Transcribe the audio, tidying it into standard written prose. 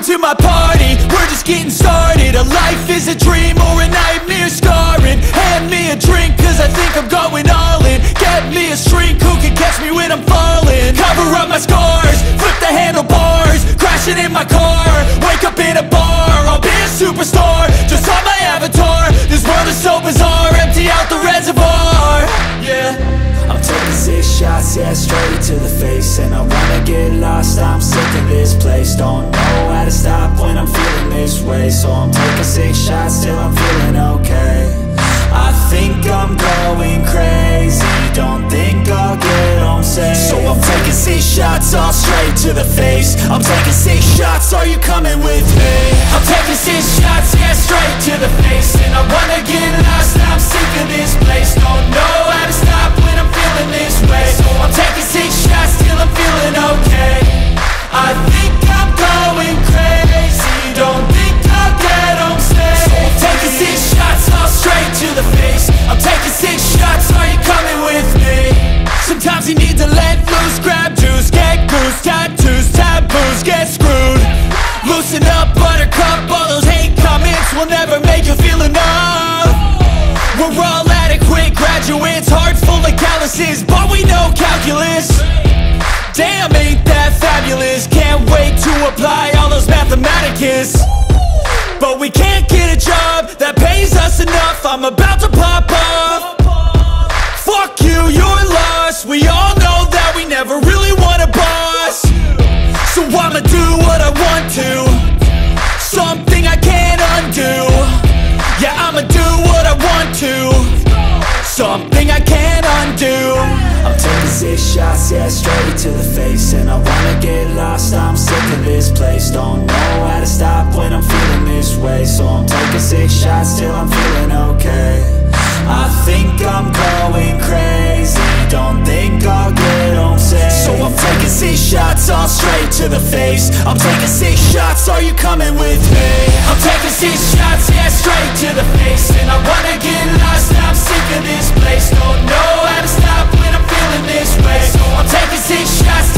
to my party, we're just getting started. A life is a dream or a nightmare scarring. Hand me a drink cause I think I'm going all in. Get me a shrink who can catch me when I'm falling. Cover up my scars, flip the handlebars, crashing in my car, wake up in a bar. I'll be a superstar, just on my avatar. This world is so bizarre, empty out the reservoir. Yeah, I'm taking 6 shots, yeah, straight to the face. And I wanna get lost, I'm sick of this place. Don't know how to stop when I'm feeling this way. So I'm taking 6 shots till I'm feeling okay. I think I'm going crazy, don't think I'll get home safe. So I'm taking 6 shots, all straight to the face. I'm taking 6 shots, are you coming with me? I'm taking 6 shots, yeah, straight to the face. And I wanna get lost, I'm sick of this place. Don't know how to stop when I'm feeling this way. So I'm taking 6 shots till I'm feeling okay. I think I'm going crazy, don't think I'll get home safe. So I'm taking 6 shots, all straight to the face. I'm taking 6 shots, are you coming with me? Sometimes you need to let loose, grab juice, get goose, tattoos, taboos, get screwed. Loosen up, buttercup, all those hate comments will never make you feel enough. We're all adequate graduates, heart full of calluses, but we know calculus. Damn, ain't that fabulous? Can't wait to apply all those mathematicus. But we can't get a job that pays us enough. I'm about to pop off. Fuck you, you're lost. We all know that we never really want a boss. So I'ma do what I want to, something I can't undo. Yeah, I'ma do what I want to, something I can't undo. I'm taking 6 shots, yeah, straight to the face. And I wanna get lost, I'm sick of this place. Don't know how to stop when I'm feeling this way. So I'm taking 6 shots till I'm feeling okay. I think I'm going crazy, don't think I'll get home safe. So I'm taking 6 shots, all straight to the face. I'm taking 6 shots, are you coming with me? I'm taking 6 shots, yeah, straight to the face. And I wanna get lost, I'm sick of this place. Don't know how to stop when I'm feeling this way. So I'm taking 6 shots